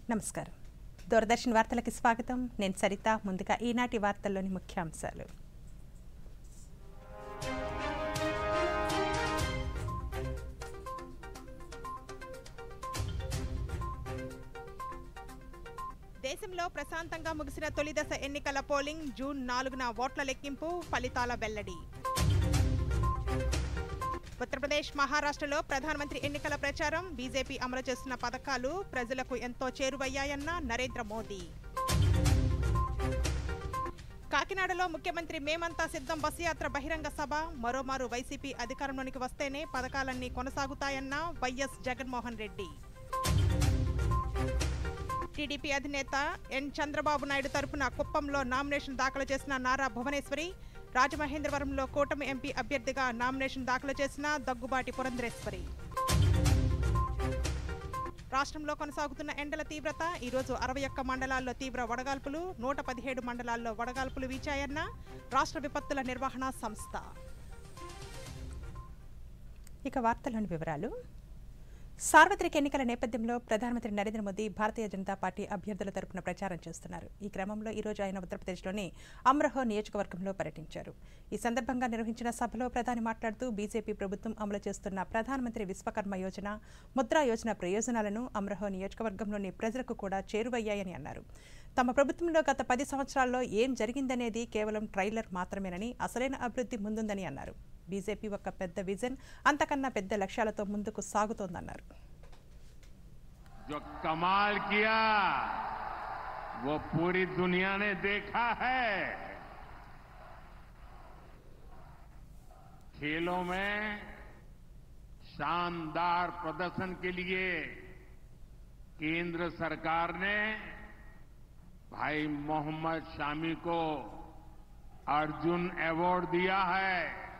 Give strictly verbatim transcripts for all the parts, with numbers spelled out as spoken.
నమస్కారం. దూరదర్శన్ వార్తలకు స్వాగతం. నేను సరిత. ముందుగా ఈనాటి వార్తల్లోని ముఖ్యాంశాలు. దేశంలో ప్రశాంతంగా ముగిసిన తొలిదశ ఎన్నికల పోలింగ్. జూన్ నాలుగున ఓట్ల లెక్కింపు, ఫలితాల వెల్లడి. ఉత్తరప్రదేశ్, మహారాష్ట్రలో ప్రధానమంత్రి ఎన్నికల ప్రచారం. బీజేపీ అమలు చేస్తున్న పథకాలు ప్రజలకు ఎంతో చేరువయ్యాయన్న నరేంద్ర మోదీ. కాకినాడలో ముఖ్యమంత్రి మేమంతా సిద్ధం బస్సు యాత్ర బహిరంగ సభ. మరోమారు వైసీపీ అధికారంలోనికి వస్తేనే పథకాలన్నీ కొనసాగుతాయన్న వైఎస్ జగన్మోహన్ రెడ్డి. టీడీపీ అధినేత ఎన్ చంద్రబాబు నాయుడు తరపున కుప్పంలో నామినేషన్ దాఖలు చేసిన నారా భువనేశ్వరి. రాజమహేంద్రవరంలో కూటమి ఎంపీ అభ్యర్థిగా నామినేషన్ దాఖలు చేసిన దగ్గుబాటి పురంధరేశ్వరి. రాష్ట్రంలో కొనసాగుతున్న ఎండల తీవ్రత. ఈరోజు అరవై ఒక్క మండలాల్లో తీవ్ర వడగాల్పులు, నూట పదిహేడు మండలాల్లో వడగాల్పులు వీచాయన్న రాష్ట్ర విపత్తుల నిర్వహణ సంస్థ. ఇక వార్తల్లోని వివరాలు. సార్వత్రిక ఎన్నికల నేపథ్యంలో ప్రధానమంత్రి నరేంద్ర మోదీ భారతీయ జనతా పార్టీ అభ్యర్థుల తరపున ప్రచారం చేస్తున్నారు. ఈ క్రమంలో ఈరోజు ఆయన ఉత్తరప్రదేశ్లోని అమ్రోహా నియోజకవర్గంలో పర్యటించారు. ఈ సందర్భంగా నిర్వహించిన సభలో ప్రధాని మాట్లాడుతూ బీజేపీ ప్రభుత్వం అమలు చేస్తున్న ప్రధానమంత్రి విశ్వకర్మ యోజన, ముద్రా యోజన ప్రయోజనాలను అమ్రోహా నియోజకవర్గంలోని ప్రజలకు కూడా చేరువయ్యాయని అన్నారు. తమ ప్రభుత్వంలో గత పది సంవత్సరాల్లో ఏం జరిగిందనేది కేవలం ట్రైలర్ మాత్రమేనని, అసలైన అభివృద్ధి ముందుందని అన్నారు. బీజేపీ ఒక పెద్ద విజన్, అంతకన్నా పెద్ద లక్ష్యాలతో ముందుకు సాగుతోందన్నారు. जो कमाल किया वो पूरी दुनिया ने देखा है. खेलों में शानदार प्रदर्शन के लिए केंद्र सरकार ने भाई मोहम्मद शामी को अर्जुन अवार्ड दिया है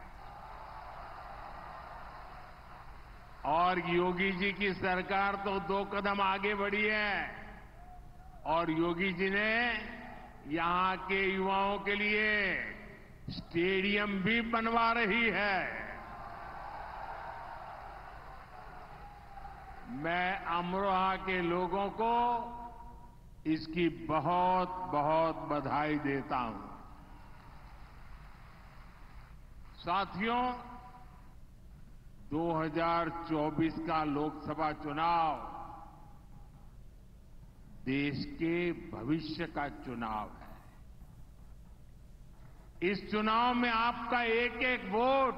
और योगी जी की सरकार तो दो कदम आगे बढ़ी है और योगी जी ने यहां के युवाओं के लिए स्टेडियम भी बनवा रही है. मैं अमरोहा के लोगों को इसकी बहुत बहुत बधाई देता हूं. साथियों, दो हज़ार चौबीस का लोकसभा चुनाव देश के भविष्य का चुनाव है. इस चुनाव में आपका एक एक वोट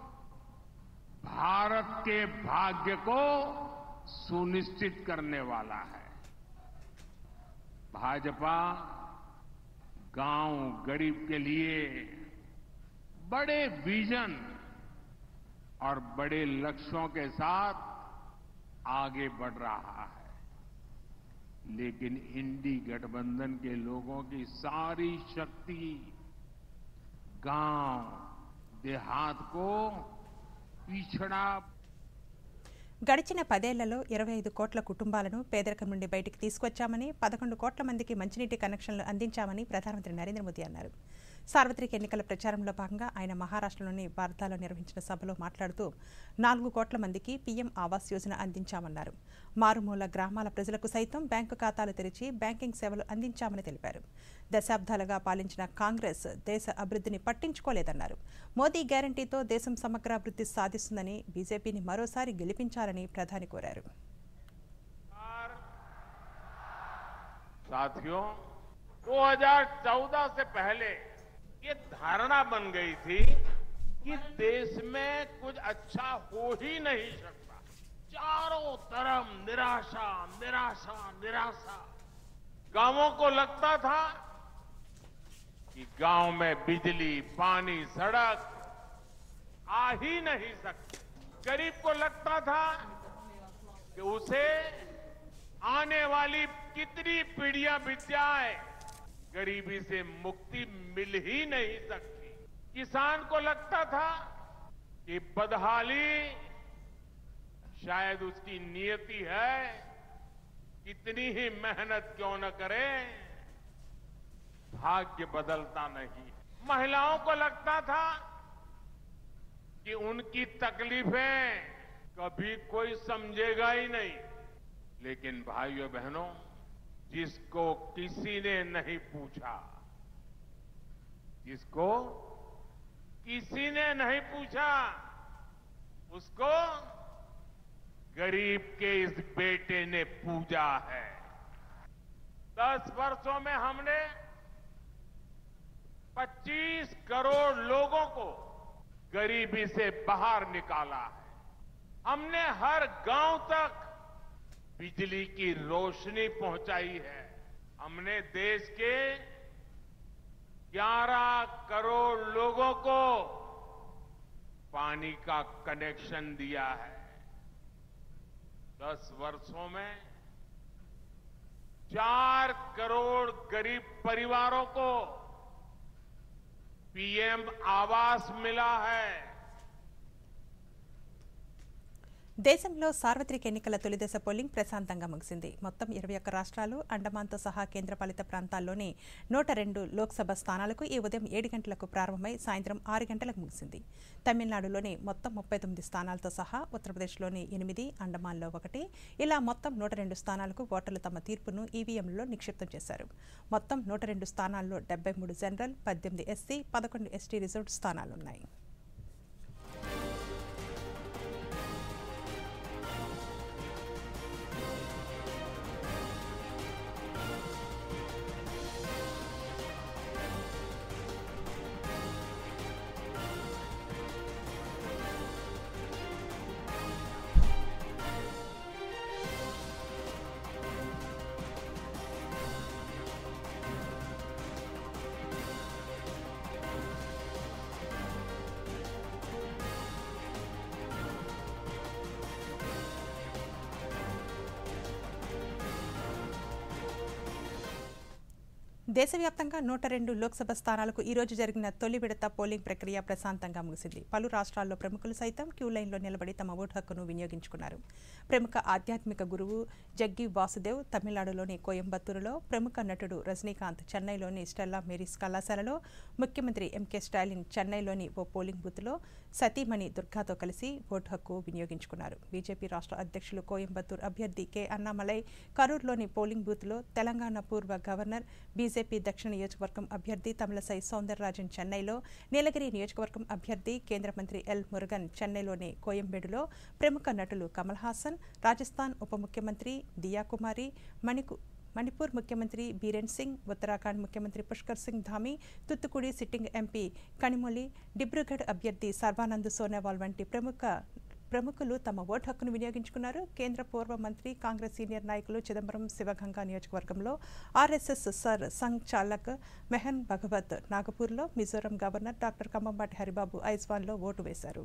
भारत के भाग्य को सुनिश्चित करने वाला है. भाजपा गांव गरीब के लिए बड़े विजन और बड़े लक्ष्यों के साथ आगे बढ़ रहा है, लेकिन इंडी गठबंधन के लोगों की सारी शक्ति गांव देहात को पिछड़ा. గడిచిన పదేళ్లలో ఇరవై ఐదు కోట్ల కుటుంబాలను పేదరికం నుండి బయటికి తీసుకొచ్చామని, పదకొండు కోట్ల మందికి మంచినీటి కనెక్షన్లు అందించామని ప్రధానమంత్రి నరేంద్ర మోదీ అన్నారు. సార్వత్రిక ఎన్నికల ప్రచారంలో భాగంగా ఆయన మహారాష్ట్రలోని వార్ధాలో నిర్వహించిన సభలో మాట్లాడుతూ నాలుగు కోట్ల మందికి పీఎం ఆవాస్ యోజన అందించామన్నారు. మారుమూల గ్రామాల ప్రజలకు సైతం బ్యాంకు ఖాతాలు తెరిచి బ్యాంకింగ్ సేవలు అందించామని తెలిపారు. దశాబ్దాలుగా పాలించిన కాంగ్రెస్ దేశ అభివృద్ధిని పట్టించుకోలేదన్నారు. మోదీ గ్యారంటీతో దేశం సమగ్రాభివృద్ధి సాధిస్తుందని, బీజేపీని మరోసారి గెలిపించాలని ప్రధాని కోరారు. साथियों, दो हज़ार चौदह से पहले ये धारणा बन गई थी कि देश में कुछ अच्छा हो ही नहीं सकता. चारों तरफ निराशा निराशा निराशा. गांवों को लगता था कि गांव में बिजली, पानी, सड़क आ ही नहीं सकती. गरीब को लगता था कि उसे आने वाली कितनी पीढ़ियां बीत जाए, गरीबी से मुक्ति मिल ही नहीं सकती. किसान को लगता था कि बदहाली शायद उसकी नियति है, कितनी ही मेहनत क्यों न करे भाग्य बदलता नहीं. महिलाओं को लगता था कि उनकी तकलीफें कभी कोई समझेगा ही नहीं. लेकिन भाइयों बहनों, जिसको किसी ने नहीं पूछा, जिसको किसी ने नहीं पूछा, उसको गरीब के इस बेटे ने पूजा है। दस वर्षों में हमने पच्चीस करोड़ लोगों को गरीबी से बाहर निकाला है। हमने हर गांव तक बिजली की रोशनी पहुंचाई है। हमने देश के ग्यारह करोड़ लोगों को पानी का कनेक्शन दिया है। दस वर्षों में चार करोड़ गरीब परिवारों को पीएम आवास मिला है। దేశంలో సార్వత్రిక ఎన్నికల తొలిదశ పోలింగ్ ప్రశాంతంగా ముగిసింది. మొత్తం ఇరవై ఒక్క రాష్ట్రాలు, అండమాన్తో సహా కేంద్రపాలిత ప్రాంతాల్లోని నూట రెండు లోక్సభ స్థానాలకు ఈ ఉదయం ఏడు గంటలకు ప్రారంభమై సాయంత్రం ఆరు గంటలకు ముగిసింది. తమిళనాడులోని మొత్తం ముప్పై తొమ్మిది స్థానాలతో సహా ఉత్తరప్రదేశ్లోని ఎనిమిది, అండమాన్లో ఒకటి, ఇలా మొత్తం నూట రెండు స్థానాలకు ఓటర్లు తమ తీర్పును ఈవీఎంలలో నిక్షిప్తం చేశారు. మొత్తం నూట రెండు స్థానాల్లో డెబ్బై మూడు జనరల్, పద్దెనిమిది ఎస్సీ, పదకొండు ఎస్టీ రిజర్వ్డ్ స్థానాలున్నాయి. దేశవ్యాప్తంగా నూట రెండు లోక్సభ స్థానాలకు ఈ రోజు జరిగిన తొలి విడత పోలింగ్ ప్రక్రియ ప్రశాంతంగా ముగిసింది. పలు రాష్ట్రాల్లో ప్రముఖులు సైతం క్యూ లైన్లో నిలబడి తమ ఓటు హక్కును వినియోగించుకున్నారు. ప్రముఖ ఆధ్యాత్మిక గురువు జగ్గి వాసుదేవ్ తమిళనాడులోని కోయంబత్తూరులో, ప్రముఖ నటుడు రజనీకాంత్ చెన్నైలోని స్టెల్లా మేరీస్ కళాశాలలో, ముఖ్యమంత్రి ఎంకే స్టాలిన్ చెన్నైలోని ఓ పోలింగ్ బూత్లో సతీమణి దుర్గాతో కలిసి ఓటు హక్కు వినియోగించుకున్నారు. బీజేపీ రాష్ట్ర అధ్యక్షులు కోయంబత్తూర్ అభ్యర్థి కె అన్నామలై కరూర్లోని పోలింగ్ బూత్లో, తెలంగాణ పూర్వ గవర్నర్ బీజేపీ దక్షిణ నియోజకవర్గం అభ్యర్థి తమిళసై సౌందరరాజన్ చెన్నైలో, నీలగిరి నియోజకవర్గం అభ్యర్థి కేంద్ర మంత్రి ఎల్ మురుగన్ చెన్నైలోని కోయంబేడులో, ప్రముఖ నటులు కమల్ హాసన్, రాజస్థాన్ ఉప ముఖ్యమంత్రి దియా కుమారి, మణికు మణిపూర్ ముఖ్యమంత్రి బీరేన్ సింగ్, ఉత్తరాఖండ్ ముఖ్యమంత్రి పుష్కర్ సింగ్ ధామీ, తుత్తుకుడి సిట్టింగ్ ఎంపీ కనిమొలి, డిబ్రూగఢ్ అభ్యర్థి సర్బానంద్ సోనోవాల్ వంటి ప్రముఖ ప్రముఖులు తమ ఓటు హక్కును వినియోగించుకున్నారు. కేంద్ర పూర్వ మంత్రి, కాంగ్రెస్ సీనియర్ నాయకులు చిదంబరం శివగంగా నియోజకవర్గంలో, ఆర్ఎస్ఎస్ సర్ సంఘ్ చాలక్ మెహన్ భగవత్ నాగపూర్లో, మిజోరం గవర్నర్ డాక్టర్ కంబంబాటి హరిబాబు ఐజ్వాల్లో ఓటు వేశారు.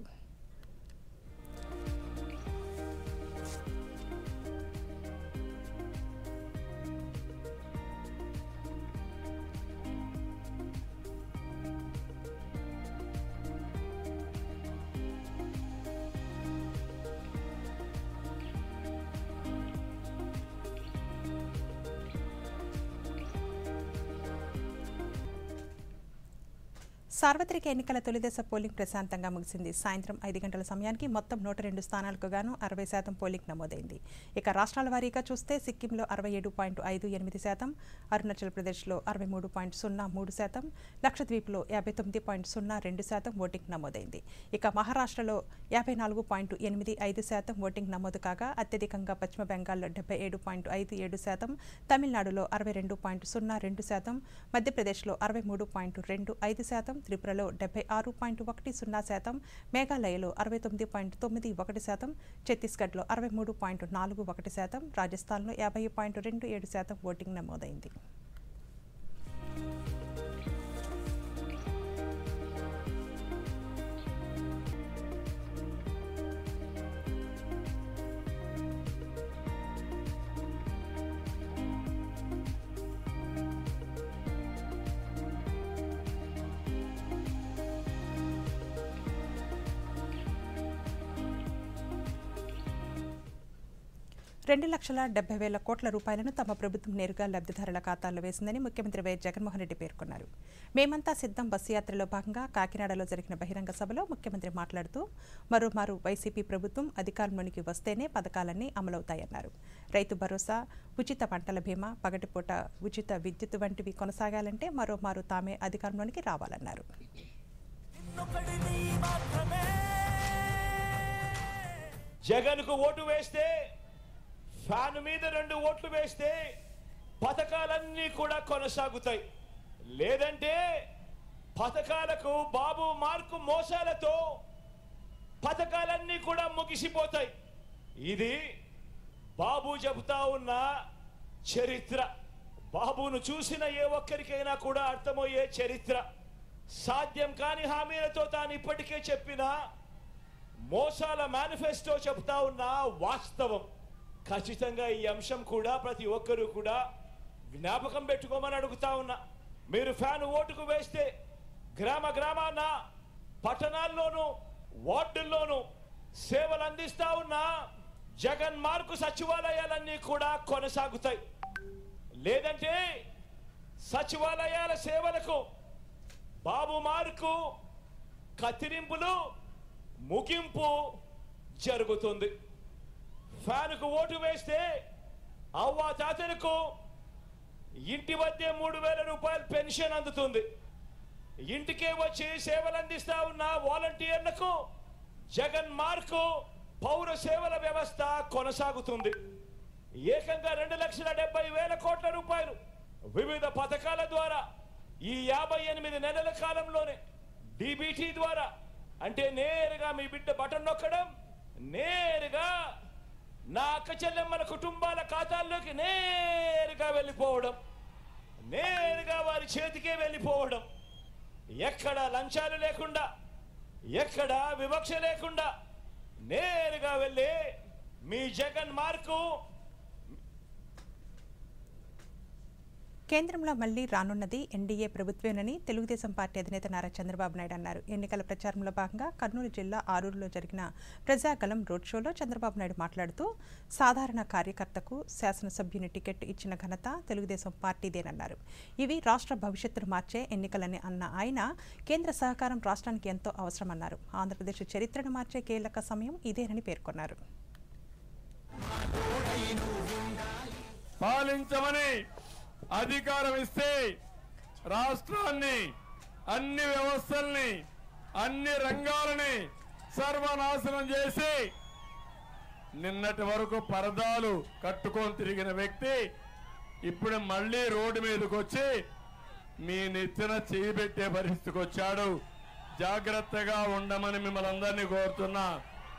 సార్వత్రిక ఎన్నికల తొలిదశ పోలింగ్ ప్రశాంతంగా ముగిసింది. సాయంత్రం ఐదు గంటల సమయానికి మొత్తం నూట రెండు స్థానాలకు గాను అరవై శాతం పోలింగ్ నమోదైంది. ఇక రాష్ట్రాల వారీగా చూస్తే సిక్కింలో అరవై ఏడు పాయింట్ ఐదు ఎనిమిది శాతం, అరుణాచల్ ప్రదేశ్లో అరవై మూడు పాయింట్ సున్నా మూడు శాతం, లక్షద్వీప్లో యాభై తొమ్మిది పాయింట్ సున్నా రెండు శాతం ఓటింగ్ నమోదైంది. ఇక మహారాష్ట్రలో యాభై నాలుగు పాయింట్ ఎనిమిది ఐదు శాతం ఓటింగ్ నమోదు కాగా, అత్యధికంగా పశ్చిమ బెంగాల్లో డెబ్బై ఏడు పాయింట్ ఐదు ఏడు శాతం, తమిళనాడులో అరవై రెండు పాయింట్ సున్నా రెండు శాతం, మధ్యప్రదేశ్లో అరవై మూడు పాయింట్ రెండు ఐదు శాతం, త్రిపురలో డెబ్బై ఆరు పాయింట్ ఒకటి సున్నా శాతం, మేఘాలయలో అరవై తొమ్మిది పాయింట్ తొమ్మిది ఒకటి శాతం, ఛత్తీస్గఢ్లో అరవై మూడు పాయింట్ నాలుగు ఒకటి శాతం, రాజస్థాన్లో యాభై పాయింట్ రెండు ఏడు శాతం ఓటింగ్ నమోదైంది. రెండు లక్షల డెబ్బై వేల కోట్ల రూపాయలను తమ ప్రభుత్వం నేరుగా లబ్ధిదారుల ఖాతాల్లో వేసిందని ముఖ్యమంత్రి వైఎస్ జగన్మోహన్ రెడ్డి పేర్కొన్నారు. మేమంతా సిద్ధం బస్సు యాత్రలో భాగంగా కాకినాడలో జరిగిన బహిరంగ సభలో ముఖ్యమంత్రి మాట్లాడుతూ మరోమారు వైసీపీ ప్రభుత్వం అధికారంలోనికి వస్తేనే పథకాలన్నీ అమలవుతాయన్నారు. రైతు భరోసా, ఉచిత పంటల బీమా, పగటిపూట ఉచిత విద్యుత్ వంటివి కొనసాగాలంటే మరోమారు తామే అధికారంలోనికి రావాలన్నారు. జగన్కు ఓటు వేస్తే, ఫ్యాన్ మీద రెండు ఓట్లు వేస్తే పథకాలన్నీ కూడా కొనసాగుతాయి. లేదంటే పథకాలకు బాబు మార్కు మోసాలతో పథకాలన్నీ కూడా ముగిసిపోతాయి. ఇది బాబు చెబుతా ఉన్న చరిత్ర. బాబును చూసిన ఏ ఒక్కరికైనా కూడా అర్థమయ్యే చరిత్ర. సాధ్యం కాని హామీలతో తాను ఇప్పటికే చెప్పిన మోసాల మేనిఫెస్టో చెబుతా ఉన్న వాస్తవం. ఖచ్చితంగా ఈ అంశం కూడా ప్రతి ఒక్కరూ కూడా జ్ఞాపకం పెట్టుకోమని అడుగుతా ఉన్నా. మీరు ఫ్యాన్ ఓటుకు వేస్తే గ్రామ గ్రామాన, పట్టణాల్లోనూ, వార్డుల్లోనూ సేవలు అందిస్తా ఉన్న జగన్ మార్కు సచివాలయాలన్నీ కూడా కొనసాగుతాయి. లేదంటే సచివాలయాల సేవలకు బాబు మార్కు కత్తిరింపులు, ముగింపు జరుగుతుంది. ఫ్యాన్కు ఓటు వేస్తే అవ్వ తాతలకు ఇంటి వద్దే మూడు వేల రూపాయల పెన్షన్ అందుతుంది. ఇంటికే వచ్చి సేవలు అందిస్తా ఉన్న వాలంటీర్లకు జగన్ మార్కు పౌర సేవల వ్యవస్థ కొనసాగుతుంది. ఏకంగా రెండు లక్షల డెబ్బై వేల కోట్ల రూపాయలు వివిధ పథకాల ద్వారా ఈ యాభై ఎనిమిది నెలల కాలంలోనే డీబీటీ ద్వారా, అంటే నేరుగా మీ బిడ్డ బటన్ నొక్కడం, నేరుగా నా అక్క చెల్లెమ్మల కుటుంబాల ఖాతాల్లోకి నేరుగా వెళ్ళిపోవడం, నేరుగా వారి చేతికే వెళ్ళిపోవడం. ఎక్కడ లంచాలు లేకుండా, ఎక్కడ వివక్ష లేకుండా నేరుగా వెళ్ళి మీ జగన్ మార్కు. కేంద్రంలో మళ్లీ రానున్నది ఎన్డీఏ ప్రభుత్వేనని తెలుగుదేశం పార్టీ అధినేత నారా చంద్రబాబు నాయుడు అన్నారు. ఎన్నికల ప్రచారంలో భాగంగా కర్నూలు జిల్లా ఆరూరులో జరిగిన ప్రజాగలం రోడ్ షోలో చంద్రబాబు నాయుడు మాట్లాడుతూ సాధారణ కార్యకర్తకు శాసనసభ్యుని టికెట్ ఇచ్చిన ఘనత తెలుగుదేశం పార్టీదేనన్నారు. ఇవి రాష్ట్ర భవిష్యత్తును మార్చే ఎన్నికలని అన్న ఆయన కేంద్ర సహకారం రాష్ట్రానికి ఎంతో అవసరమన్నారు. ఆంధ్రప్రదేశ్ చరిత్రను మార్చే కీలక సమయం ఇదేనని పేర్కొన్నారు. పాలించమని అధికారం ఇస్తే రాష్ట్రాన్ని, అన్ని వ్యవస్థల్ని, అన్ని రంగాలని సర్వనాశనం చేసి నిన్నటి వరకు పరదాలు కట్టుకొని తిరిగిన వ్యక్తి ఇప్పుడు మళ్లీ రోడ్డు మీదకి వచ్చి మీ నెత్తిన చేయి పెట్టే పరిస్థితికి వచ్చాడు. జాగ్రత్తగా ఉండమని మిమ్మల్ని అందరినీ కోరుతున్నా.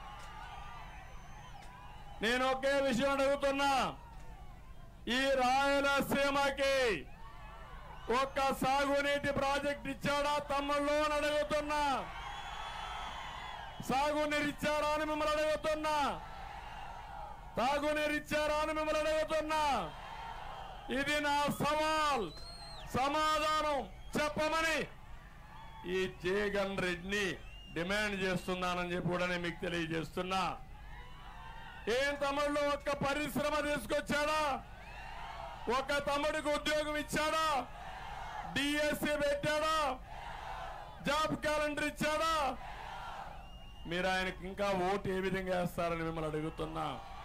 నేను ఒకే విషయం అడుగుతున్నా. ఈ రాయలసీమకి ఒక్క సాగునీటి ప్రాజెక్ట్ ఇచ్చాడా తమ్ముళ్ళు అని అడుగుతున్నా. సాగునీరు ఇచ్చారా అని మిమ్మల్ని అడుగుతున్నా. తాగునీరు ఇచ్చారా అని మిమ్మల్ని అడుగుతున్నా. ఇది నా సవాల్. సమాధానం చెప్పమని ఈ జగన్ రెడ్డిని డిమాండ్ చేస్తున్నానని చెప్పి కూడా నేను మీకు తెలియజేస్తున్నా. ఏం తమ్ముళ్ళు ఒక్క పరిశ్రమ తీసుకొచ్చాడా? ఒక తమ్ముడికి ఉద్యోగం ఇచ్చాడా? డిఎస్సి పెట్టాడా? జాబ్ క్యాలెండర్ ఇచ్చాడా? మీరు ఆయనకి ఇంకా ఓటు ఏ విధంగా వేస్తారని మిమ్మల్ని అడుగుతున్నా.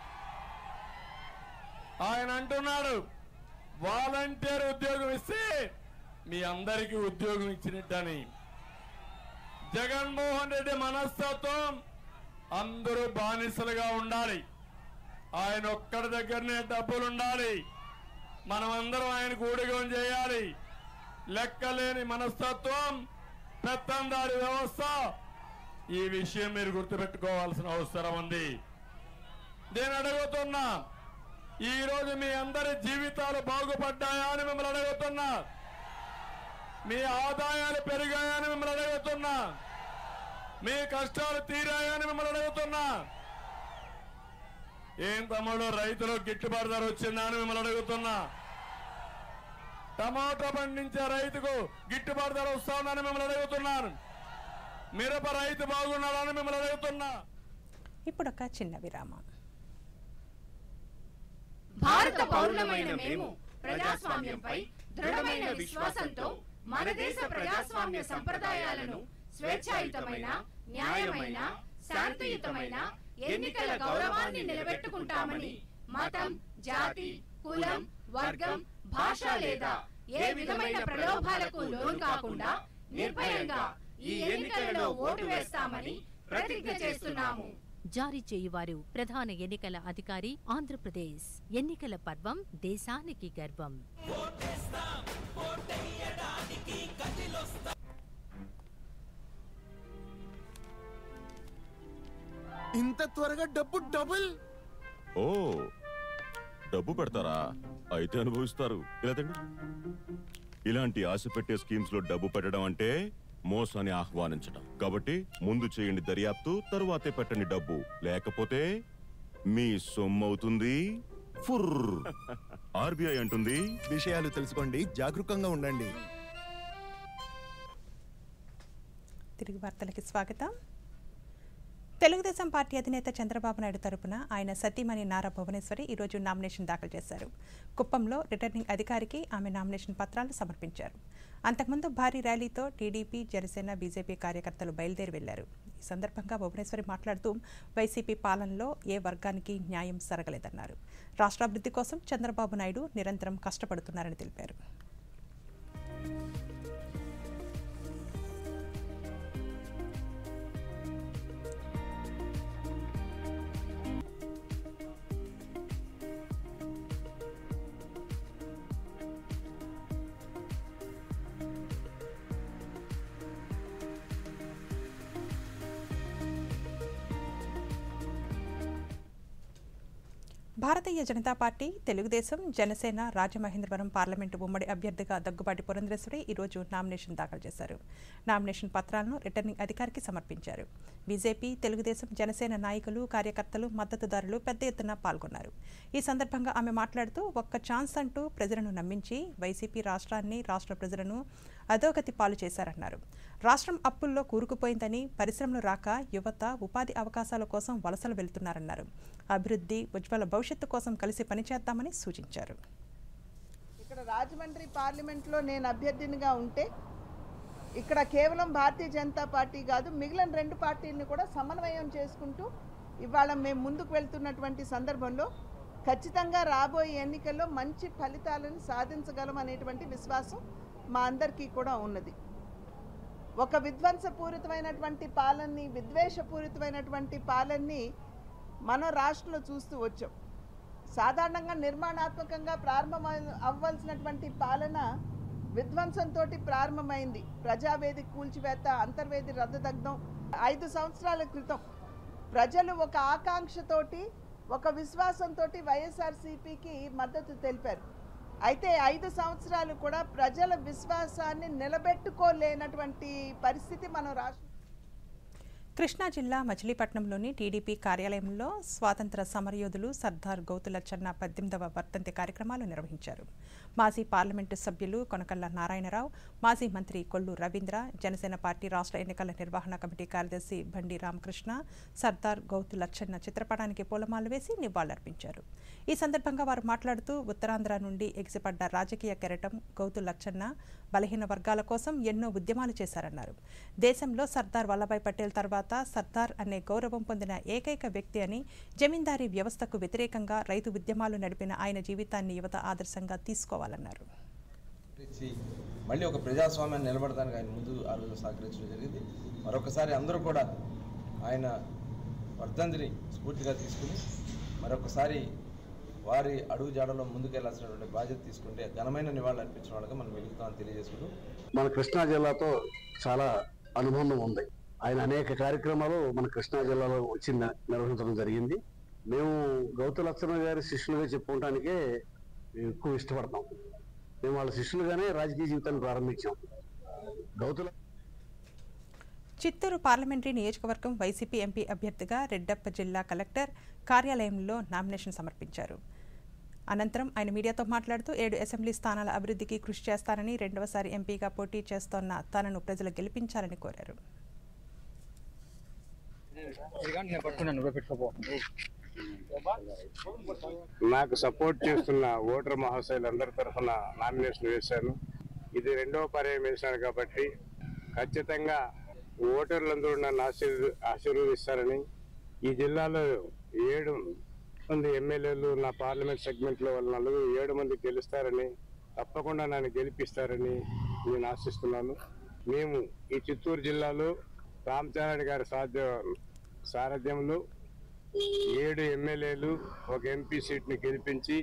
ఆయన అంటున్నాడు వాలంటీర్ ఉద్యోగం ఇస్తే మీ అందరికీ ఉద్యోగం ఇచ్చినట్టని. జగన్మోహన్ రెడ్డి మనస్తత్వం అందరూ బానిసలుగా ఉండాలి. ఆయన ఒక్కడి దగ్గరనే డబ్బులు ఉండాలి. మనమందరం ఆయనకు ఊడిగం చేయాలి. లెక్కలేని మనస్తత్వం, పెత్తందారి వ్యవస్థ. ఈ విషయం మీరు గుర్తుపెట్టుకోవాల్సిన అవసరం ఉంది. నేను అడుగుతున్నా, ఈ రోజు మీ అందరి జీవితాలు బాగుపడ్డాయా అని మిమ్మల్ని అడుగుతున్నా. మీ ఆదాయాలు పెరిగాయని మిమ్మల్ని అడుగుతున్నా. మీ కష్టాలు తీరాయని మిమ్మల్ని అడుగుతున్నా. ఏం తమ్ముడు రైతులు గిట్టుబాటు ధర వచ్చిందా అని మిమ్మల్ని అడుగుతున్నా. టమాటా పండించే రైతుకు గిట్టుబాటు ధర వస్తుందని మిమ్మల్ని అడుగుతున్నాను. మిరప రైతు బాగున్నాడని మిమ్మల్ని అడుగుతున్నా. ఇప్పుడు ఒక చిన్న విరామం. భారత పౌరులమైన మేము ప్రజాస్వామ్యంపై దృఢమైన విశ్వాసంతో మన దేశ ప్రజాస్వామ్య సంప్రదాయాలను స్వేచ్ఛాయుతమైన, న్యాయమైన, శాంతియుతమైన ఎన్నికల గౌరవాన్ని నిలబెట్టుకుంటామని మతం, జాతి, కులం, వర్గం, భాష లేదా ఏ విధమైన ప్రలోభాలకు లోను కాకుండా నిర్భయంగా ఈ ఎన్నికలలో ఓటు వేస్తామని ప్రతిజ్ఞ చేస్తున్నాము. జారీ చేయువారు ప్రధాన ఎన్నికల అధికారి, ఆంధ్రప్రదేశ్. ఎన్నికల పర్వం దేశానికి గర్వం. ఇంత త్వరగా డబ్బు డబుల్. ఓ, డబ్బు పెడతారా? అయితే అనుభవిస్తారు. ఇలా తిండి. ఇలాంటి ఆశ పెట్టే స్కీమ్స్ లో డబ్బు పెట్టడం అంటే మోసాన్ని ఆహ్వానించడం. కాబట్టి ముందు చేయండి దర్యాప్తు, తరువాతే పెట్టండి డబ్బు. లేకపోతే మీ సొమ్ము అవుతుంది ఫుర్. ఆర్బీఐ అంటుంది, విషయాలు తెలుసుకోండి, జాగరూకంగా ఉండండి. తిరిగి వార్తలకి స్వాగతం. తెలుగుదేశం పార్టీ అధినేత చంద్రబాబు నాయుడు తరపున ఆయన సతీమణి నారా భువనేశ్వరి ఈరోజు నామినేషన్ దాఖలు చేశారు. కుప్పంలో రిటర్నింగ్ అధికారికి ఆమె నామినేషన్ పత్రాలు సమర్పించారు. అంతకుముందు భారీ ర్యాలీతో టీడీపీ, జనసేన, బీజేపీ కార్యకర్తలు బయలుదేరి వెళ్లారు. ఈ సందర్భంగా భువనేశ్వరి మాట్లాడుతూ వైసీపీ పాలనలో ఏ వర్గానికి న్యాయం జరగలేదన్నారు. రాష్ట్రాభివృద్ధి కోసం చంద్రబాబు నాయుడు నిరంతరం కష్టపడుతున్నారని తెలిపారు. భారతీయ జనతా పార్టీ, తెలుగుదేశం, జనసేన రాజమహేంద్రవరం పార్లమెంటు ఉమ్మడి అభ్యర్థిగా దగ్గుబాటి పురంధరేశ్వరి ఈరోజు నామినేషన్ దాఖలు చేశారు. నామినేషన్ పత్రాలను రిటర్నింగ్ అధికారికి సమర్పించారు. బీజేపీ, తెలుగుదేశం, జనసేన నాయకులు, కార్యకర్తలు, మద్దతుదారులు పెద్ద ఎత్తున పాల్గొన్నారు. ఈ సందర్భంగా ఆమె మాట్లాడుతూ ఒక్క ఛాన్స్ అంటూ ప్రజలను నమ్మించి వైసీపీ రాష్ట్రాన్ని, రాష్ట్ర ప్రజలను అధోగతి పాలు చేశారన్నారు. రాష్ట్రం అప్పుల్లో కూరుకుపోయిందని, పరిశ్రమలు రాక యువత ఉపాధి అవకాశాల కోసం వలసలు వెళ్తున్నారన్నారు. అభివృద్ధి, ఉజ్వల భవిష్యత్తు కోసం కలిసి పనిచేద్దామని సూచించారు. ఇక్కడ రాజమండ్రి పార్లమెంట్లో నేను అభ్యర్థినిగా ఉంటే ఇక్కడ కేవలం భారతీయ జనతా పార్టీ కాదు, మిగిలిన రెండు పార్టీలను కూడా సమన్వయం చేసుకుంటూ ఇవాళ మేము ముందుకు వెళ్తున్నటువంటి సందర్భంలో ఖచ్చితంగా రాబోయే ఎన్నికల్లో మంచి ఫలితాలను సాధించగలం అనేటువంటి విశ్వాసం మా అందరికీ కూడా ఉన్నది. ఒక విధ్వంసపూరితమైనటువంటి పాలనని, విద్వేషపూరితమైనటువంటి పాలనని మనం రాష్ట్రంలో చూస్తూ వచ్చాం. సాధారణంగా నిర్మాణాత్మకంగా ప్రారంభం అవ్వాల్సినటువంటి పాలన విధ్వంసంతో ప్రారంభమైంది. ప్రజావేది కూల్చివేత, అంతర్వేది రద్దదగ్ధం. ఐదు సంవత్సరాల క్రితం ప్రజలు ఒక ఆకాంక్షతోటి, ఒక విశ్వాసంతో వైఎస్ఆర్సీపీకి మద్దతు తెలిపారు. అయితే ఐదు సంవత్సరాలు కూడా ప్రజల విశ్వాసాన్ని నిలబెట్టుకోలేనటువంటి పరిస్థితి మనం రాష్ట్రం. కృష్ణా జిల్లా మచిలీపట్నంలోని టీడీపీ కార్యాలయంలో స్వాతంత్ర సమరయోధులు సర్దార్ గౌతులచ్చన్న పద్దెనిమిదవ వర్ధంతి కార్యక్రమాలు నిర్వహించారు. మాజీ పార్లమెంటు సభ్యులు కొనకళ్ళ నారాయణరావు, మాజీ మంత్రి కొల్లు రవీంద్ర, జనసేన పార్టీ రాష్ట్ర ఎన్నికల నిర్వహణ కమిటీ కార్యదర్శి బండి రామకృష్ణ సర్దార్ గౌతులచ్చన్న చిత్రపటానికి పూలమాల వేసి నివాళులర్పించారు. ఈ సందర్భంగా వారు మాట్లాడుతూ ఉత్తరాంధ్ర నుండి ఎగిసిపడ్డ రాజకీయ కెరటం గౌతులచ్చన్న బలహీన వర్గాల కోసం ఎన్నో ఉద్యమాలు చేశారన్నారు. దేశంలో సర్దార్ వల్లభాయ్ పటేల్ తర్వాత సర్దార్ అనే గౌరవం పొందిన ఏకైక వ్యక్తి అని, జమీందారీ వ్యవస్థకు వ్యతిరేకంగా రైతు ఉద్యమాలు నడిపిన ఆయన జీవితాన్ని యువత ఆదర్శంగా తీసుకోవాలన్నారు. మళ్ళీ ఒక ప్రజాస్వామ్యాన్ని నిలబడడానికి ఆయన ముందు ఆ రోజు సహకరించడం జరిగింది. మరొకసారి అందరూ కూడా ఆయన వర్ధంతిని స్ఫూర్తిగా తీసుకుని మరొకసారి వారి అడుగు జాడలో ముందుకెళ్లాల్సినటువంటి బాధ్యత తీసుకుంటే ఘనమైన నివాళులు అర్పించిన వాళ్ళకి మనం వెలుగుతామని తెలియజేసుకుంటూ, మన కృష్ణా జిల్లాతో చాలా అనుబంధం ఉంది. ఆయన అనేక కార్యక్రమాలు మన కృష్ణా జిల్లాలో వచ్చి నిర్వహించడం జరిగింది. మేము గౌతులచ్చన్న గారి శిష్యులుగా చెప్పుకోవడానికే ఎక్కువ ఇష్టపడతాం. మేము వాళ్ళ శిష్యులుగానే రాజకీయ జీవితాన్ని ప్రారంభించాం. గౌతుల చిత్తూరు పార్లమెంటరీ నియోజకవర్గం వైసీపీ ఎంపీ అభ్యర్థిగా రెడ్డప్ప జిల్లా కలెక్టర్ కార్యాలయంలో నామినేషన్ సమర్పించారు. అనంతరం ఆయన మీడియాతో మాట్లాడుతూ ఏడు అసెంబ్లీ స్థానాల అభివృద్ధికి కృషి చేస్తానని, రెండవసారి ఎంపీగా పోటీ చేస్తోన్న తనను ప్రజలు గెలిపించాలని కోరారు. నాకు సపోర్ట్ చేస్తున్న ఓటర్ మహాశయులందరి తరఫున నామినేషన్ వేశాను. ఇది రెండవ పర్యాయం వేశాను కాబట్టి ఖచ్చితంగా ఓటర్లందరూ నన్ను ఆశీర్వ ఆశీర్వదిస్తారని, ఈ జిల్లాలో ఏడు మంది ఎమ్మెల్యేలు నా పార్లమెంట్ సెగ్మెంట్లో వాళ్ళ నలుగురు ఏడు మంది గెలుస్తారని, తప్పకుండా నన్ను గెలిపిస్తారని నేను ఆశిస్తున్నాను. మేము ఈ చిత్తూరు జిల్లాలో రామచంద్రారెడ్డి గారి సాధ్య సారథ్యంలో ఏడు ఎమ్మెల్యేలు ఒక ఎంపీ సీట్ని గెలిపించి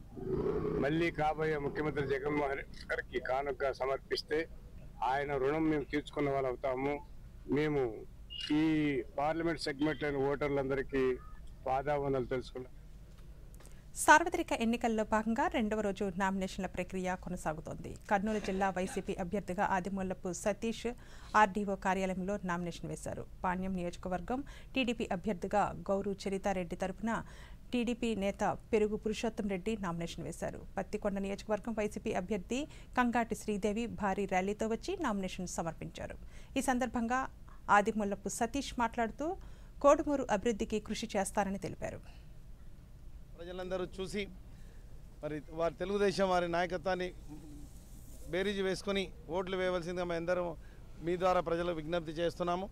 మళ్ళీ కాబోయే ముఖ్యమంత్రి జగన్మోహన్ రెడ్డి గారికి కానుక సమర్పిస్తే ఆయన రుణం మేము తీర్చుకున్న వాళ్ళు అవుతాము. మేము ఈ పార్లమెంట్ సెగ్మెంట్లోని ఓటర్లందరికీ పాదావందనలు తెలుసుకున్నాం. సార్వత్రిక ఎన్నికల్లో భాగంగా రెండవ రోజు నామినేషన్ల ప్రక్రియ కొనసాగుతోంది. కర్నూలు జిల్లా వైసీపీ అభ్యర్థిగా ఆదిమూలపు సతీష్ ఆర్డీఓ కార్యాలయంలో నామినేషన్ వేశారు. పాణ్యం నియోజకవర్గం టీడీపీ అభ్యర్థిగా గౌరు చరితారెడ్డి తరపున టీడీపీ నేత పెరుగు పురుషోత్తం రెడ్డి నామినేషన్ వేశారు. పత్తికొండ నియోజకవర్గం వైసీపీ అభ్యర్థి కంగాటి శ్రీదేవి భారీ ర్యాలీతో వచ్చి నామినేషన్ సమర్పించారు. ఈ సందర్భంగా ఆదిమూలపు సతీష్ మాట్లాడుతూ కోడుమూరు అభివృద్ధికి కృషి చేస్తారని తెలిపారు. ప్రజలందరూ చూసి మరి వారి తెలుగుదేశం వారి నాయకత్వాన్ని బేరీజు వేసుకొని ఓట్లు వేయవలసిందిగా మేము అందరం మీ ద్వారా ప్రజలకు విజ్ఞప్తి చేస్తున్నాము.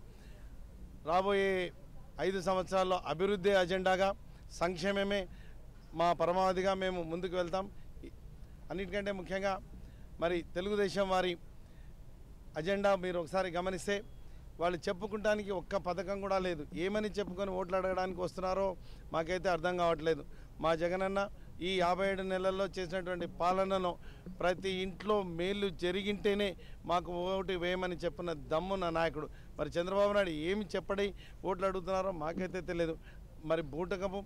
రాబోయే ఐదు సంవత్సరాల్లో అభివృద్ధి అజెండాగా సంక్షేమమే మా పరమావధిగా మేము ముందుకు వెళ్తాం. అన్నిటికంటే ముఖ్యంగా మరి తెలుగుదేశం వారి అజెండా మీరు ఒకసారి గమనిస్తే వాళ్ళు చెప్పుకుంటానికి ఒక్క పథకం కూడా లేదు. ఏమని చెప్పుకొని ఓట్లు అడగడానికి వస్తున్నారో మాకైతే అర్థం కావట్లేదు. మా జగనన్న ఈ యాభై ఏడు నెలల్లో చేసినటువంటి పాలనలో ప్రతి ఇంట్లో మేలు జరిగింటేనే మాకు ఓటు వేయమని చెప్పిన దమ్ము నా నాయకుడు. మరి చంద్రబాబు నాయుడు ఏమి చెప్పడి ఓట్లు అడుగుతున్నారో మాకైతే తెలియదు. మరి బూటకము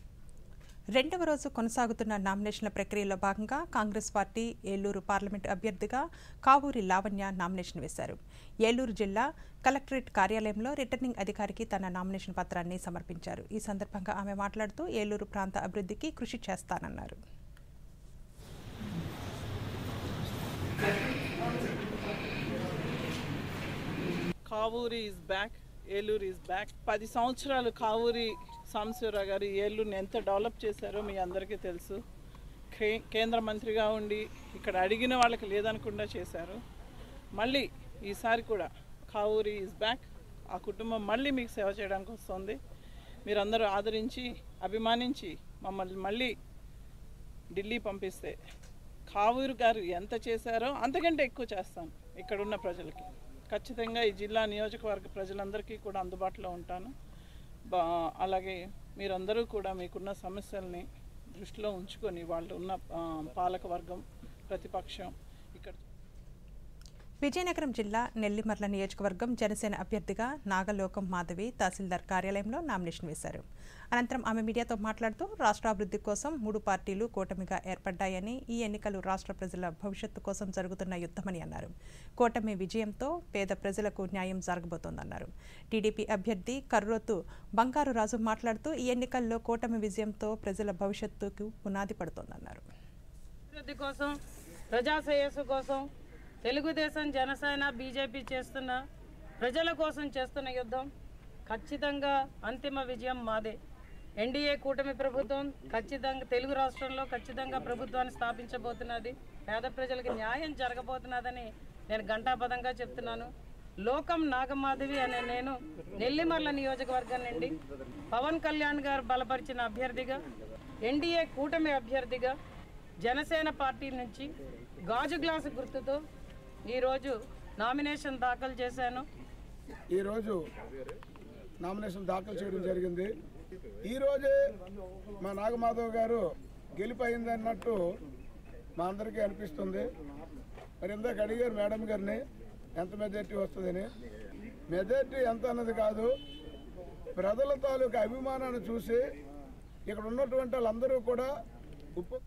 రెండవ రోజు కొనసాగుతున్న నామినేషన్ల ప్రక్రియలో భాగంగా కాంగ్రెస్ పార్టీ ఏలూరు పార్లమెంటు అభ్యర్థిగా కావూరి లావణ్య నామినేషన్ వేశారు. ఏలూరు జిల్లా కలెక్టరేట్ కార్యాలయంలో రిటర్నింగ్ అధికారికి తన నామినేషన్ పత్రాన్ని సమర్పించారు. ఈ సందర్భంగా ఆమె మాట్లాడుతూ ఏలూరు ప్రాంత అభివృద్ధికి కృషి చేస్తానన్నారు. Kavuri is back, Eluru is back. పది సంవత్సరాలు కావూరి సాంబశివరావు గారు ఏలూరుని ఎంత డెవలప్ చేశారో మీ అందరికీ తెలుసు. కే కేంద్ర మంత్రిగా ఉండి ఇక్కడ అడిగిన వాళ్ళకి లేదనకుండా చేశారు. మళ్ళీ ఈసారి కూడా కావూరి ఇస్ బ్యాక్. ఆ కుటుంబం మళ్ళీ మీకు సేవ చేయడానికి వస్తుంది. మీరందరూ ఆదరించి అభిమానించి మమ్మల్ని మళ్ళీ ఢిల్లీ పంపిస్తే కావూరి గారు ఎంత చేశారో అంతకంటే ఎక్కువ చేస్తాను ఇక్కడున్న ప్రజలకి. ఖచ్చితంగా ఈ జిల్లా నియోజకవర్గ ప్రజలందరికీ కూడా అందుబాటులో ఉంటాను. బా అలాగే మీరందరూ కూడా మీకున్న సమస్యల్ని దృష్టిలో ఉంచుకొని వాళ్ళు ఉన్న పాలకవర్గం ప్రతిపక్షం ఇక్కడ. విజయనగరం జిల్లా నెల్లిమర్ల నియోజకవర్గం జనసేన అభ్యర్థిగా నాగలోకం మాధవి తహసీల్దార్ కార్యాలయంలో నామినేషన్ వేశారు. అనంతరం ఆమె మీడియాతో మాట్లాడుతూ రాష్ట్ర అభివృద్ధి కోసం మూడు పార్టీలు కూటమిగా ఏర్పడ్డాయని, ఈ ఎన్నికలు రాష్ట్ర ప్రజల భవిష్యత్తు కోసం జరుగుతున్న యుద్ధమని అన్నారు. కూటమి విజయంతో పేద ప్రజలకు న్యాయం జరగబోతోందన్నారు. టీడీపీ అభ్యర్థి కర్రోతు బంగారు రాజు మాట్లాడుతూ ఈ ఎన్నికల్లో కూటమి విజయంతో ప్రజల భవిష్యత్తుకు పునాది పడుతోందన్నారు. అభివృద్ధి కోసం, ప్రజా శ్రేయస్సు కోసం తెలుగుదేశం, జనసేన, బీజేపీ చేస్తున్న ప్రజల కోసం చేస్తున్న యుద్ధం ఖచ్చితంగా అంతిమ విజయం మాదే. ఎన్డీఏ కూటమి ప్రభుత్వం ఖచ్చితంగా తెలుగు రాష్ట్రంలో ఖచ్చితంగా ప్రభుత్వాన్ని స్థాపించబోతున్నది. పేద ప్రజలకు న్యాయం జరగబోతున్నదని నేను ఘంటాపథంగా చెప్తున్నాను. లోకం నాగమాధవి అనే నేను నెల్లిమర్ల నియోజకవర్గం నుండి పవన్ కళ్యాణ్ గారు బలపరిచిన అభ్యర్థిగా, ఎన్డీఏ కూటమి అభ్యర్థిగా జనసేన పార్టీ నుంచి గాజు గ్లాసు గుర్తుతో ఈరోజు నామినేషన్ దాఖలు చేశాను. ఈరోజు నామినేషన్ దాఖలు చేయడం జరిగింది. ఈరోజే మా నాగమాధవ్ గారు గెలిపోయింది అన్నట్టు మా అందరికీ అనిపిస్తుంది. మరి ఇందాక అడిగారు మేడం గారిని ఎంత మెజార్టీ వస్తుందని. మెజార్టీ ఎంత అన్నది కాదు, ప్రజల తాలూకు అభిమానాన్ని చూసి ఇక్కడ ఉన్నటువంటి వాళ్ళందరూ కూడా ఉప్పు.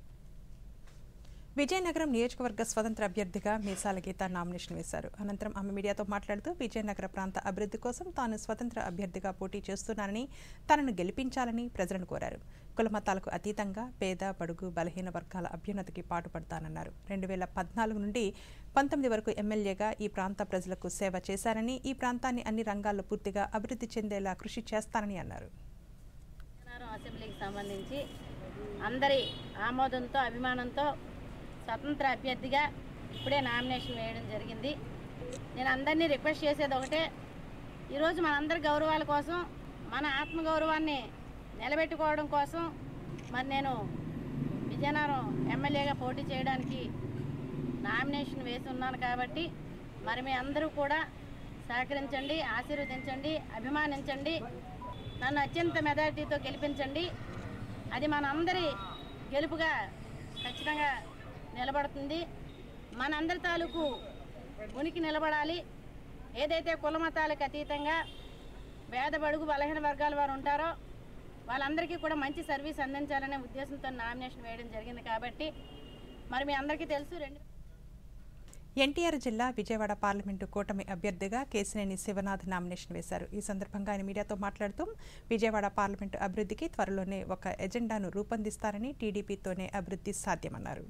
విజయనగరం నియోజకవర్గ స్వతంత్ర అభ్యర్థిగా మీసాల గీత నామినేషన్ వేశారు. అనంతరం ఆమె మీడియాతో మాట్లాడుతూ విజయనగర ప్రాంత అభివృద్ధి కోసం తాను స్వతంత్ర అభ్యర్థిగా పోటీ చేస్తున్నానని, తనను గెలిపించాలని ప్రజలను కోరారు. కులమతాలకు అతీతంగా పేద, బడుగు, బలహీన వర్గాల అభ్యున్నతికి పాటుపడతానన్నారు. రెండు వేల పద్నాలుగు నుండి పంతొమ్మిది వరకు ఎమ్మెల్యేగా ఈ ప్రాంత ప్రజలకు సేవ చేశారని, ఈ ప్రాంతాన్ని అన్ని రంగాల్లో పూర్తిగా అభివృద్ధి చెందేలా కృషి చేస్తానని అన్నారు. అసెంబ్లీకి సంబంధించి అందరి ఆమోదంతో అభిమానంతో స్వతంత్ర అభ్యర్థిగా ఇప్పుడే నామినేషన్ వేయడం జరిగింది. నేను అందరినీ రిక్వెస్ట్ చేసేది ఒకటే, ఈరోజు మనందరి గౌరవాల కోసం, మన ఆత్మగౌరవాన్ని నిలబెట్టుకోవడం కోసం మరి నేను విజయనగరం ఎమ్మెల్యేగా పోటీ చేయడానికి నామినేషన్ వేసి ఉన్నాను. కాబట్టి మరి మీ అందరూ కూడా సహకరించండి, ఆశీర్వదించండి, అభిమానించండి, నన్ను అత్యంత మెజారిటీతో గెలిపించండి. అది మనందరి గెలుపుగా ఖచ్చితంగా నిలబడుతుంది. మనందరి తాలూకు ఉనికి నిలబడాలి. ఏదైతే కుల మతాలకు అతీతంగా పేద బడుగు బలహీన వర్గాల వారు ఉంటారో వాళ్ళందరికీ కూడా మంచి సర్వీస్ అందించాలనే ఉద్దేశంతో నామినేషన్ వేయడం జరిగింది. కాబట్టి మరి మీ అందరికీ తెలుసు, రెండు ఎన్టీఆర్ జిల్లా విజయవాడ పార్లమెంటు కూటమి అభ్యర్థిగా కేశినేని శివనాథ్ నామినేషన్ వేశారు. ఈ సందర్భంగా ఆయన మీడియాతో మాట్లాడుతూ విజయవాడ పార్లమెంటు అభివృద్ధికి త్వరలోనే ఒక ఎజెండాను రూపొందిస్తారని, టీడీపీతోనే అభివృద్ధి సాధ్యమన్నారు.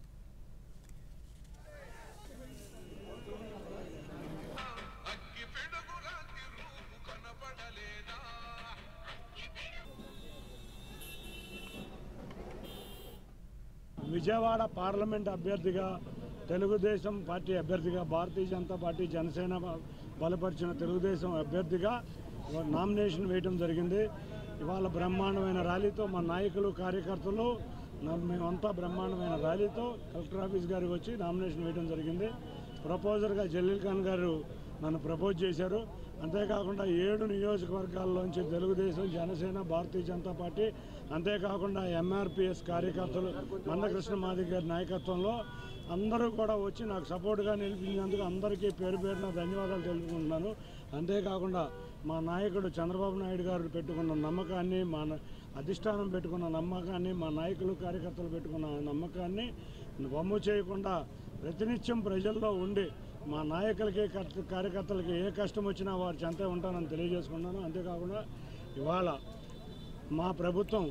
విజయవాడ పార్లమెంట్ అభ్యర్థిగా, తెలుగుదేశం పార్టీ అభ్యర్థిగా, భారతీయ జనతా పార్టీ జనసేన బలపరిచిన తెలుగుదేశం అభ్యర్థిగా నామినేషన్ వేయడం జరిగింది. ఇవాళ బ్రహ్మాండమైన ర్యాలీతో మా నాయకులు, కార్యకర్తలు మేమంతా బ్రహ్మాండమైన ర్యాలీతో కలెక్టర్ ఆఫీస్ గారికి వచ్చి నామినేషన్ వేయడం జరిగింది. ప్రపోజర్గా జలీల్ ఖాన్ గారు నన్ను ప్రపోజ్ చేశారు. అంతేకాకుండా ఏడు నియోజకవర్గాల్లోంచి తెలుగుదేశం, జనసేన, భారతీయ జనతా పార్టీ, అంతేకాకుండా ఎంఆర్పిఎస్ కార్యకర్తలు మందకృష్ణ మాదిగ గారి నాయకత్వంలో అందరూ కూడా వచ్చి నాకు సపోర్ట్గా నిలిపించినందుకు అందరికీ పేరు పేరున ధన్యవాదాలు తెలుపుకుంటున్నాను. అంతేకాకుండా మా నాయకుడు చంద్రబాబు నాయుడు గారు పెట్టుకున్న నమ్మకాన్ని, మా అధిష్టానం పెట్టుకున్న నమ్మకాన్ని, మా నాయకులు, కార్యకర్తలు పెట్టుకున్న నమ్మకాన్ని వమ్ము చేయకుండా ప్రతినిత్యం ప్రజల్లో ఉండి మా నాయకులకి, కార్యకర్తలకి ఏ కష్టం వచ్చినా వారు చెంతే ఉంటానని తెలియజేసుకున్నాను. అంతేకాకుండా ఇవాళ మా ప్రభుత్వం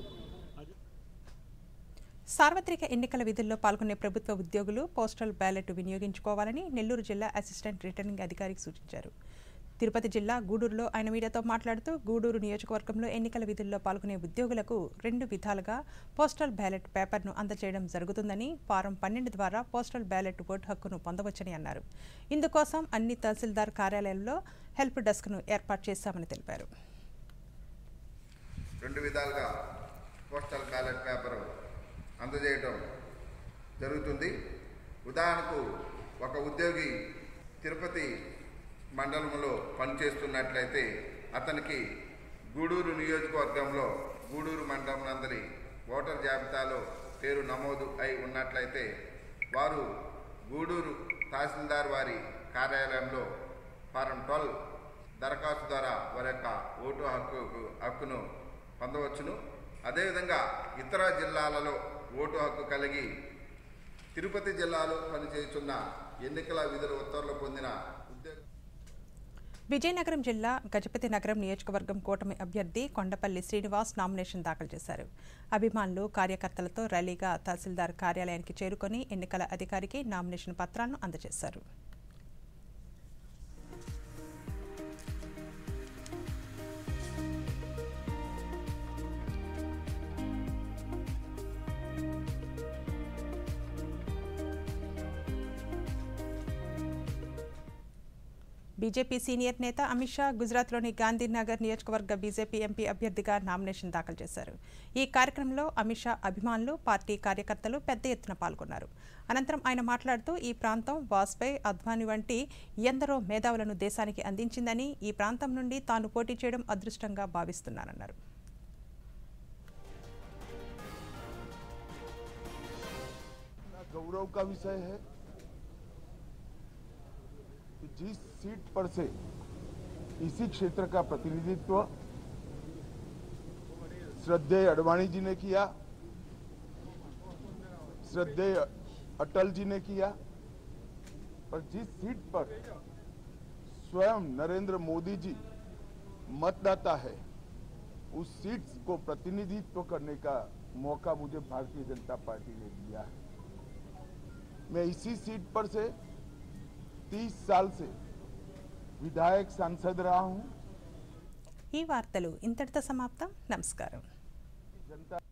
సార్వత్రిక ఎన్నికల విధుల్లో పాల్గొనే ప్రభుత్వ ఉద్యోగులు పోస్టల్ బ్యాలెట్ వినియోగించుకోవాలని నెల్లూరు జిల్లా అసిస్టెంట్ రిటర్నింగ్ అధికారికి సూచించారు. తిరుపతి జిల్లా గూడూరులో ఆయన మీడియాతో మాట్లాడుతూ గూడూరు నియోజకవర్గంలో ఎన్నికల విధుల్లో పాల్గొనే ఉద్యోగులకు రెండు విధాలుగా పోస్టల్ బ్యాలెట్ పేపర్ను అందజేయడం జరుగుతుందని, ఫారం పన్నెండు ద్వారా పోస్టల్ బ్యాలెట్ ఓటు హక్కును పొందవచ్చని అన్నారు. ఇందుకోసం అన్ని తహసీల్దార్ కార్యాలయాల్లో హెల్ప్ డెస్క్ను ఏర్పాటు చేశామని తెలిపారు. రెండు విధాలుగా పోస్టల్ బ్యాలెట్ పేపర్ అందజేయడం జరుగుతుంది. ఉదాహరణకు ఒక ఉద్యోగి తిరుపతి మండలంలో పనిచేస్తున్నట్లయితే అతనికి గూడూరు నియోజకవర్గంలో గూడూరు మండలం నందరి ఓటర్ జాబితాలో పేరు నమోదు అయి ఉన్నట్లయితే వారు గూడూరు తహసీల్దార్ వారి కార్యాలయంలో ఫారం ట్వెల్వ్ దరఖాస్తు ద్వారా వారి యొక్క ఓటు హక్కు హక్కును పొందవచ్చును. అదేవిధంగా ఇతర జిల్లాలలో ఓటు హక్కు కలిగి తిరుపతి జిల్లాలో పనిచేస్తున్న ఎన్నికల విధుల ఉత్తర్వులు పొందిన ఉద్యోగ విజయనగరం జిల్లా గజపతి నగరం నియోజకవర్గం కూటమి అభ్యర్థి కొండపల్లి శ్రీనివాస్ నామినేషన్ దాఖలు చేశారు. అభిమానులు, కార్యకర్తలతో ర్యాలీగా తహసీల్దార్ కార్యాలయానికి చేరుకొని ఎన్నికల అధికారికి నామినేషన్ పత్రాలను అందజేశారు. బీజేపీ సీనియర్ నేత అమిత్ షా గుజరాత్లోని గాంధీనగర్ నియోజకవర్గ బీజేపీ ఎంపీ అభ్యర్థిగా నామినేషన్ దాఖలు చేశారు. ఈ కార్యక్రమంలో అమిత్ షా అభిమానులు, పార్టీ కార్యకర్తలు పెద్ద ఎత్తున పాల్గొన్నారు. అనంతరం ఆయన మాట్లాడుతూ ఈ ప్రాంతం వాజ్పేయి, అద్వానీ వంటి ఎందరో మేధావులను దేశానికి అందించిందని, ఈ ప్రాంతం నుండి తాను పోటీ చేయడం అదృష్టంగా భావిస్తున్నానన్నారు. गौरव का विषय है कि जिस सीट पर से इसी क्षेत्र का प्रतिनिधित्व श्रद्धेय अडवाणी जी ने किया, श्रद्धेय अटल जी ने किया, और जिस सीट पर स्वयं नरेंद्र मोदी जी मतदाता है, उस सीट को प्रतिनिधित्व करने का मौका मुझे भारतीय जनता पार्टी ने दिया है। मैं इसी सीट पर से तीस साल से विधायक सांसद रहा हूं। ఈ వార్తలు ఇంతటితో సమాప్తం. నమస్కారం. जनता